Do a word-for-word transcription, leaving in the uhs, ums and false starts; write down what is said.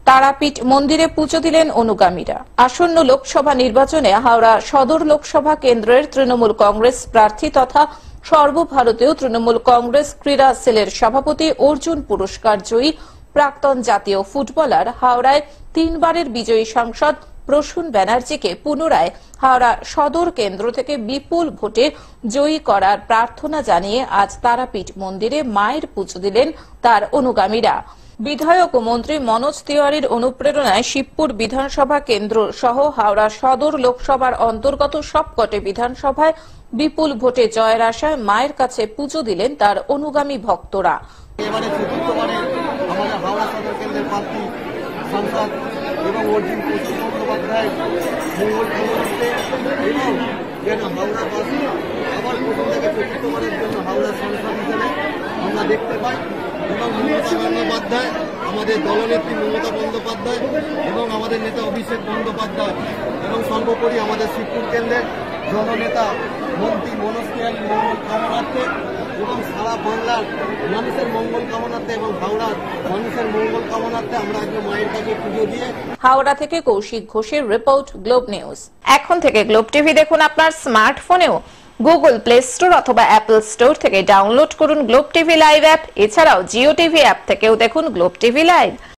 তারাপীঠ মন্দিরে পুজো দিলেন অনুগামীরা। আসন্ন লোকসভা নির্বাচনে হাওড়া সদর লোকসভা কেন্দ্রের তৃণমূল কংগ্রেস প্রার্থী তথা সর্বভারতীয় তৃণমূল কংগ্রেস ক্রীড়া সেলের সভাপতি অর্জুন পুরস্কার জয়ী প্রাক্তন জাতীয় ফুটবলার হাওড়ায় তিনবারের বিজয়ী সাংসদ প্রসূন ব্যানার্জিকে পুনরায় হাওড়া সদর কেন্দ্র থেকে বিপুল ভোটে জয়ী করার প্রার্থনা জানিয়ে আজ তারাপীঠ মন্দিরে মায়ের পুজো দিলেন তার অনুগামীরা। বিধায়ক ও মন্ত্রী মনোজ তিওয়ারির অনুপ্রেরণায় শিবপুর বিধানসভা কেন্দ্র সহ হাওড়া সদর লোকসভার অন্তর্গত সবকটি বিধানসভায় বিপুল ভোটে জয়ের আশায় মায়ের কাছে পুজো দিলেন তার অনুগামী ভক্তরা। এবারে চতুর্থবারে আমাদের হাওড়া সদর কেন্দ্রের প্রার্থী সাংসদ এবং অর্জুন প্রসূন বন্দ্যোপাধ্যায় মঙ্গল কামনার্থে এবং যেন হাওড়াবাসী আবার প্রথম থেকে চতুর্থবারের জন্য হাওড়া সাংসদ হিসেবে আমরা দেখতে পাই এবং মমতা বন্দ্যোপাধ্যায় আমাদের দলনেত্রী মমতা বন্দ্যোপাধ্যায় এবং আমাদের নেতা অভিষেক বন্দ্যোপাধ্যায় এবং সর্বোপরি আমাদের শিবপুর কেন্দ্রের জননেতা মন্ত্রী মনোজ তিওয়ারি মঙ্গল কামনার্থে এবং সারা বাংলার মানুষের মঙ্গল কামনার্থে এবং হাওড়ার মানুষের মঙ্গল কামনার্থে আমরা আজকে মায়ের কাছে পুজো দিয়ে। হাওড়া থেকে কৌশিক ঘোষের রিপোর্ট, গ্লোব নিউজ। এখন থেকে গ্লোব টিভি দেখুন আপনার স্মার্টফোনেও। গুগল প্লে স্টোর অথবা অ্যাপল স্টোর থেকে ডাউনলোড করুন গ্লোব টিভি লাইভ অ্যাপ। এছাড়াও জিও টিভি অ্যাপ থেকেও দেখুন গ্লোব টিভি লাইভ।